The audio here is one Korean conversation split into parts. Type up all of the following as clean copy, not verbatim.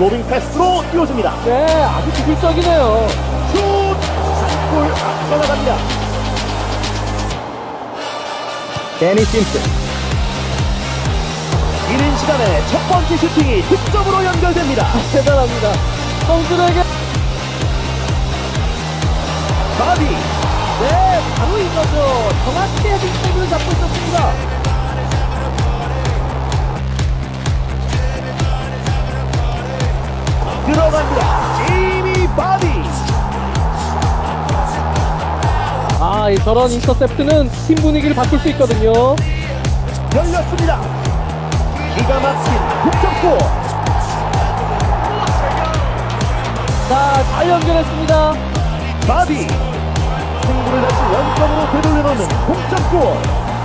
로빙 패스로 띄워줍니다. 네, 아주 기술적이네요. 슛! 골 앞서 나갑니다. 데니 심슨. 이른 시간에 첫 번째 슈팅이 득점으로 연결됩니다. 대단합니다. 선수들에게 바비. 네, 바로 이거죠. 정확히 헤딩백을 잡고 있었습니다. 들어갑니다. 제이미 바비. 저런 인터셉트는 팀 분위기를 바꿀 수 있거든요. 열렸습니다. 기가 막힌 득점골. 자, 잘 연결했습니다. 바비. 승부를 다시 원점으로 되돌려놓는 동점골.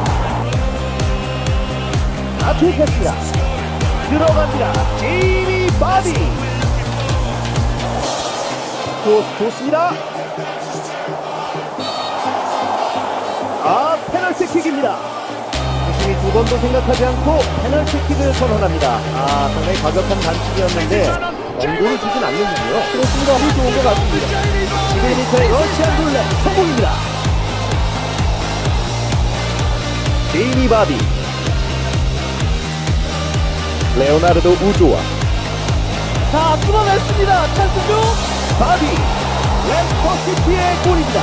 투입했습니다. 들어갑니다. 제이미 바비. 좋습니다. 페널티킥입니다. 자신이 두 번도 생각하지 않고 페널티킥을 선언합니다. 상당히 가격한 반칙이었는데 원고를 주진 않는군요. 그렇습니다. 아주 좋은 것 같습니다. 11m의 러시안 룰렛 성공입니다. 제이미 바비. 레오나르도 우조아. 자, 뚫어냈습니다. 찬스죠? 바비. 레스터시티의 골입니다.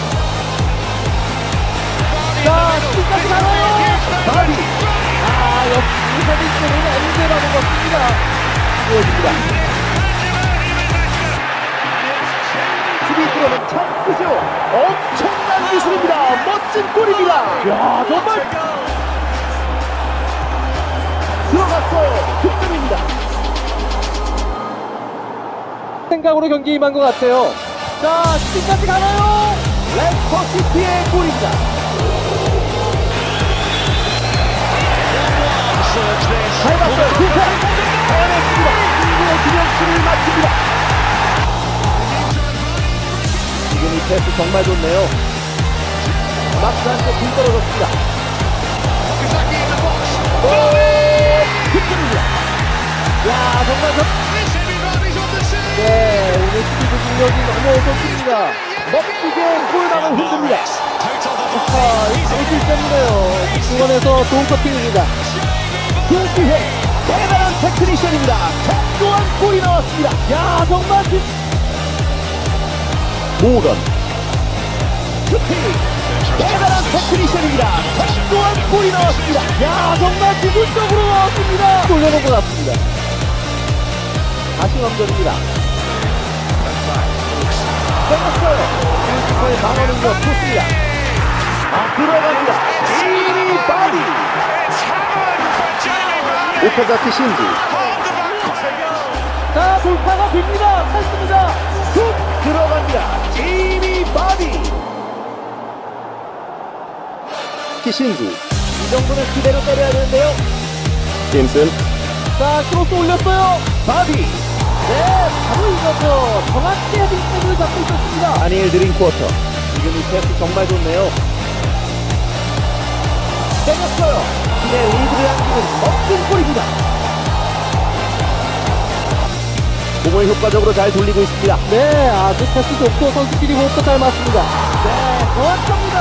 자, 슈팅까지 가나요? 바비. 역시 헤딩골은 엔드라는 것입니다. 보여줍니다. 수비 들어오는 찬스죠. 엄청난 기술입니다. 멋진 골입니다. 야, 정말 들어갔어요. 득점입니다. 생각으로 경기에 임한 것 같아요. 자, 슈팅까지 가나요? 레스터시티의 골입니다. 잘 봤어요. 두 번. 해냈습니다. 승부의 기념수를 마칩니다. 지금 이 패스 정말 좋네요. 막스 한쪽 굴 떨어졌습니다. 득점입니다. 야, 정말 네, 오늘 수비도 능력이 너무 좋습니다. 멋지게 골망을 흔듭니다. 바로 실점이네요. 중원에서 좋은 커팅입니다. 김기회 대단한 테크니션입니다. 정교한 골이 나왔습니다. 야, 정말 모던 슈팅 대단한 테크니션입니다. 정교한 골이 나왔습니다. 야, 정말 기술적으로 나왔습니다. 돌려놓은 것 같습니다. 다시 넘겨줍니다. 뺏었어요. 골키퍼의 방어능력 좋습니다. 들어갑니다. 제이미 바비. 오카자키 신지. 자, 돌파가 됩니다. 찬스입니다. 슛 들어갑니다. 제이미 바비. 키신지. 이 정도는 그대로 때려야 되는데요. 심슨. 자, 크로스 올렸어요. 바비. 네, 바로 이거죠. 정확히 헤딩백을 잡고 있었습니다. 다니엘 드링크워터. 지금 이 패스 정말 좋네요. 때렸어요. 팀의 리드를 안기는 멋진 골입니다. 공을 효과적으로 잘 돌리고 있습니다. 네, 아주 패스 좋고 선수끼리 호흡도 잘 맞습니다. 네, 정확합니다.